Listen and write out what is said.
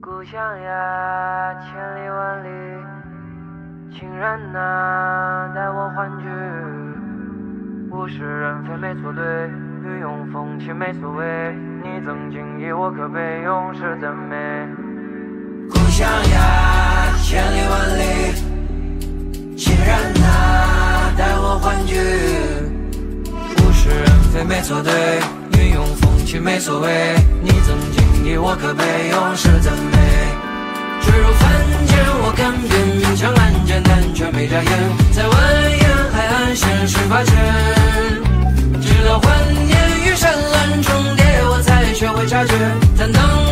故乡呀，千里万里，亲人呐，带我欢聚。物是人非没错对，雨用风起没所谓。你赠锦衣，我可悲，永世赞美。故乡呀，千里万里，亲人呐，带我欢聚。物是人非没错对，雨用风起没所谓。你赠锦衣，我可悲，永世赞美。坠入凡间，我甘愿强按键，但却没眨眼。在蜿蜒海岸线18圈，直到幻念与山峦重叠，我才学会察觉。坦荡